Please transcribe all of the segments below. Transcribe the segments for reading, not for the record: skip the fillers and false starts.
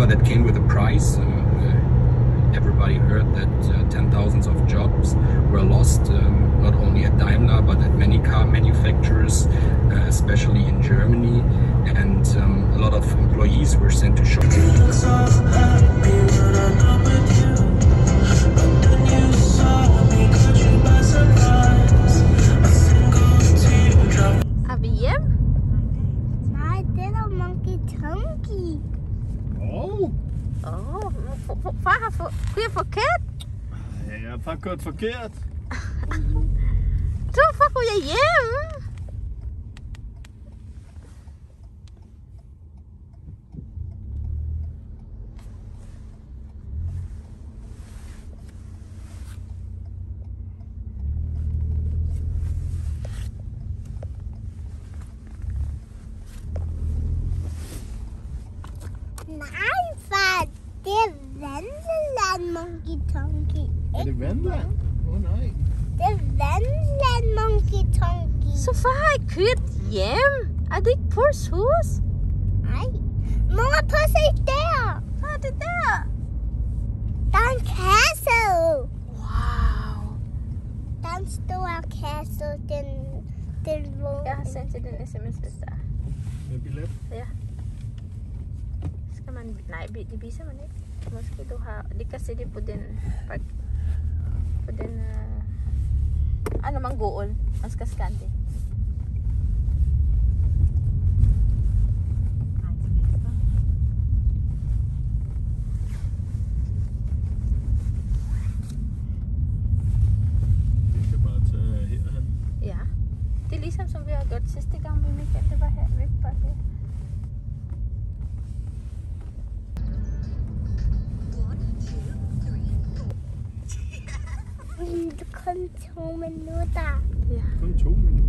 but that came with a price. Everybody heard that 10,000 of jobs were lost, not only at Daimler but at many car manufacturers, especially in Germany, and a lot of employees were sent to shop. Far har kørt forkert. Ja, far kørt forkert. Så far kunne jeg hjem. Nej, far. Det er Legoland Monkey Tonky. Er det vandland? Nej. Det er Legoland Monkey Tonky. Så far har jeg kørt hjem. Er det ikke Pors hus? Nej. Mor, prøv at se der. Hvad er det der? Der er en castle. Wow. Der er en stor castle. Den Jeg har sendt til den sms, hvis der er. Med billet? Ja. Nej, det viser man ikke. Måske du har... Det kan se det på den... På den... Ano mang goal? Man skal scanne det. Vi kan bare tage herhen. Ja. Det er ligesom som vi har gjort sidste gang med Michael. Det var her. Vi bare her. Det er kun 2 minutter. Ja. Kun 2 minutter.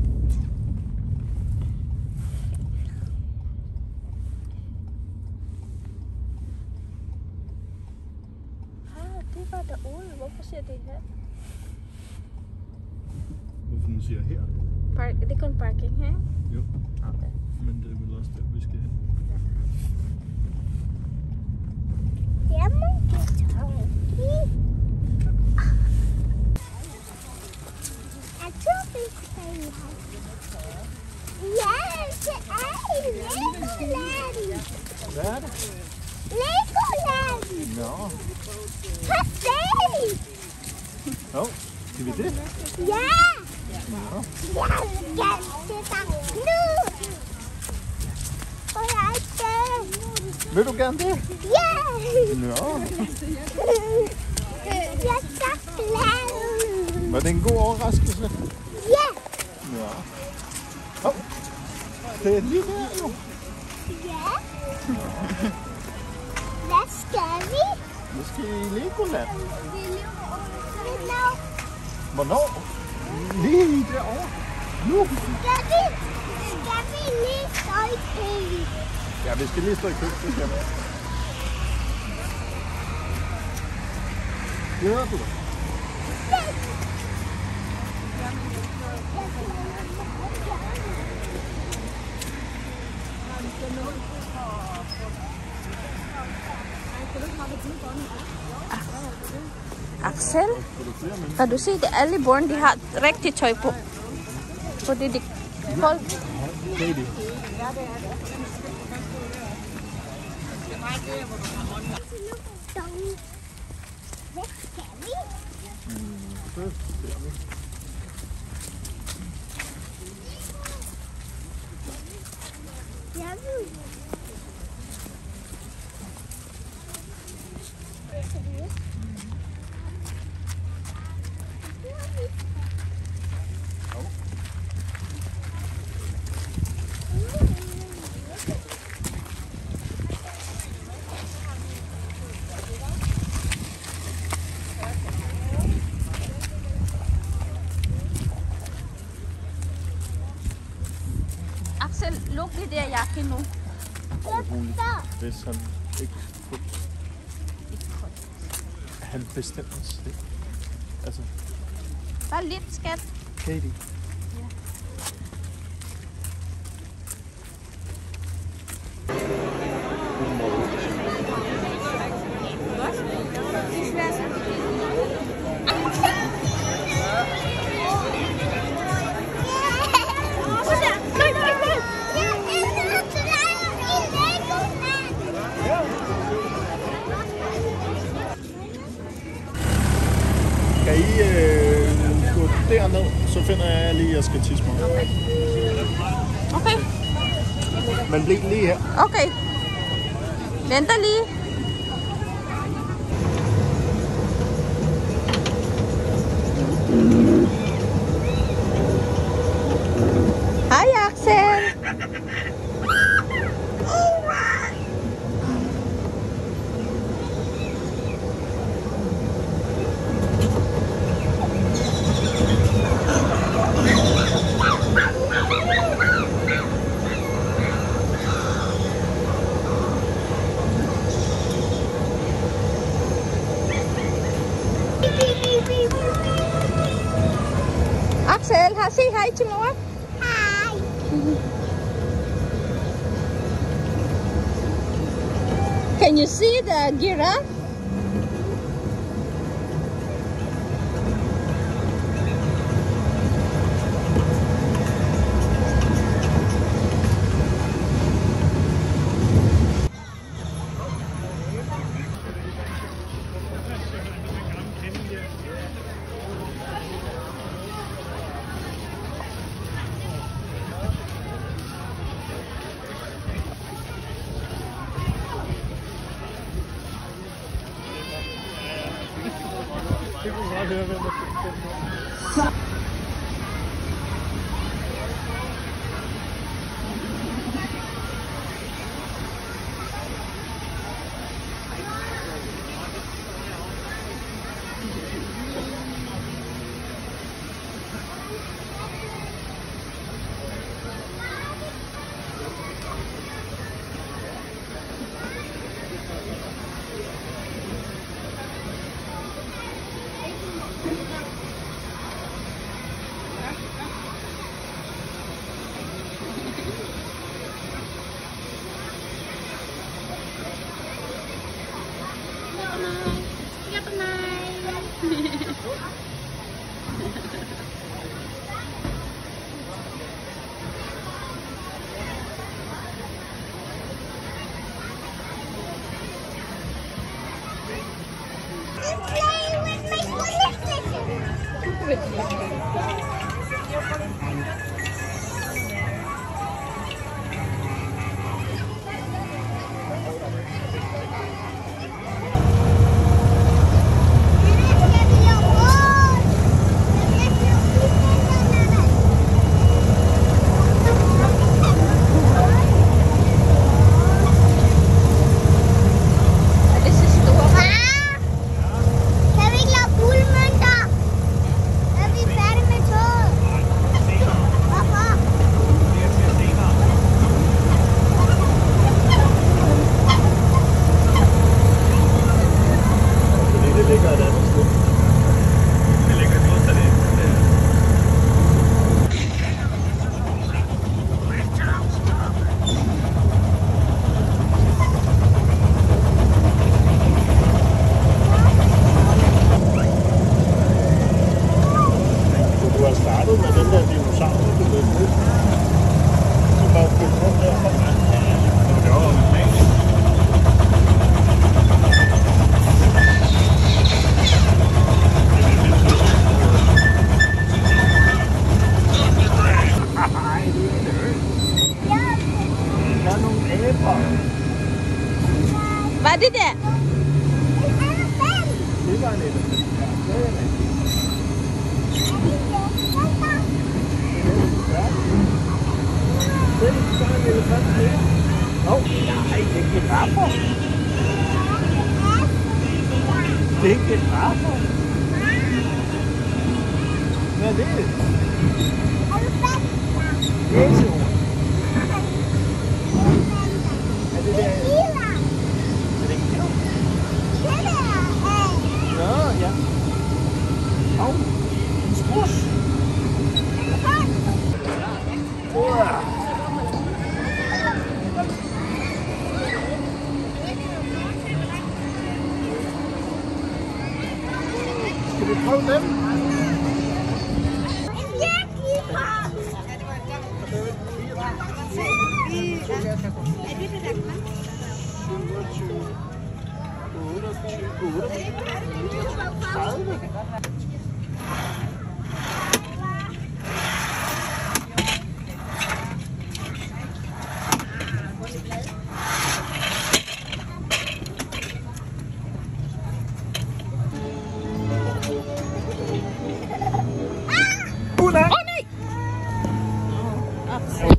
Det var derude. Hvorfor siger det her? Hvorfor den siger her? Det er kun parking her? Jo. Okay. Men det er vel også der, vi skal hen. Ja. Det er Monkey Tonky. Yes, det er Legoland. Hvad er det? Legoland. Nå. Perfekt. Skal vi det? Ja. Nå. Jeg skal til dig nu. Og jeg skal. Vil du gerne det? Ja. Nå. Jeg er så glad. Var det en god overraskelse? Ja. Ja. Det er lige der jo. Ja. Hvad skal vi? Vi skal i Legoland. Hvornår? Hvornår? Lige derovre. Nu. Skal vi lige stå i kø? Ja, vi skal lige stå i kø. Glæder du dig? Aksel, kan du se, at alle børn de har rigtig tøj på? Fordi de koldt. Det er det. Hvad skal vi? Så ser vi. Jeg ved. Aksel, luk det der jakke nu. Hvis han ikke kunne. Han bestemmer sig. Altså. Bare lidt, skat. Katie. Ja. skal tisse mig. Okay. Men bliv lige her. Okay. Venter lige. Hej Aksel. Aksel, say hi to Noah. Hi. Can you see the giraffe? Hvad er det der? Det var en elefant. Det er en elefant mere. Åh, nej, det er giraffer. Det er giraffer. Hvad er det? Gæsehorn. Er det der? Er det ikke det? Nå, ja. Au, en sprus. Skal vi prøve dem? Aksel.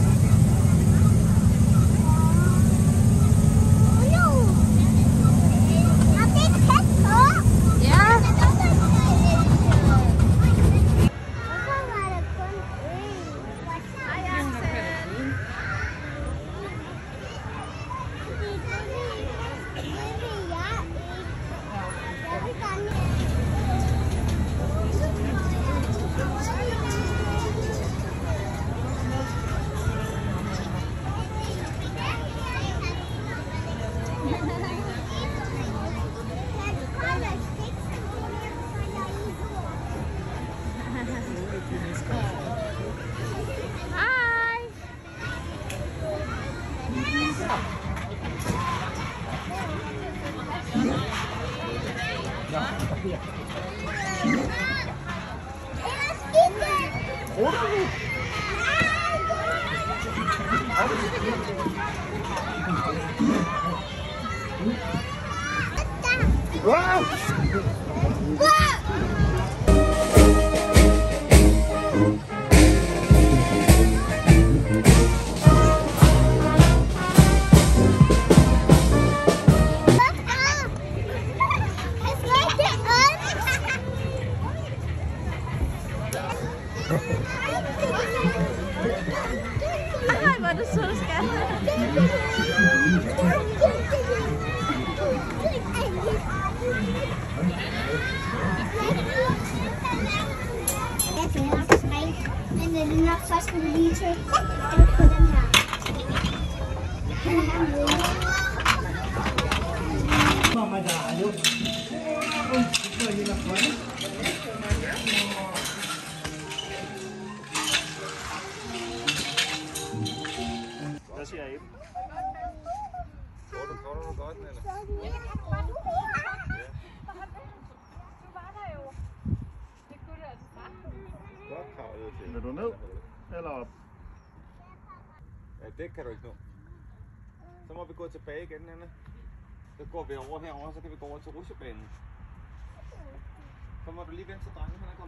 Var det så skal? Men det er nok først, når vi lige til på den her. Mamma dai, der siger jeg ikke. Vil du ned eller op? Ja, det kan du ikke nå. Så må vi gå tilbage igen, Anna. Så går vi over herover, så kan vi gå over til rutsjebanen. Så må du lige vente til drengen, han er kommet.